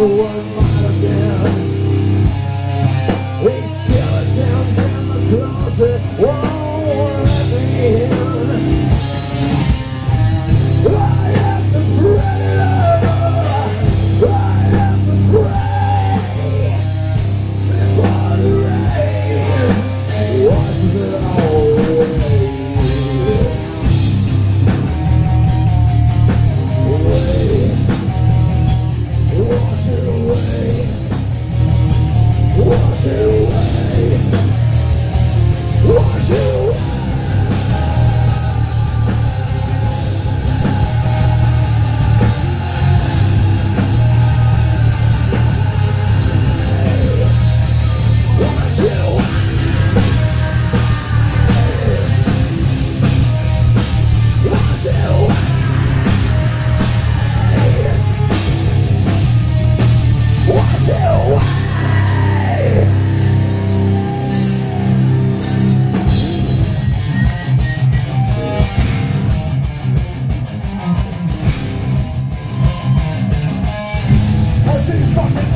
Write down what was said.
what might have been. These skeletons in the closet won't let me in. I am the predator. I am the prey. Before the rain washes it all away. Wash it away. Wash it away. Wash it away. Fucking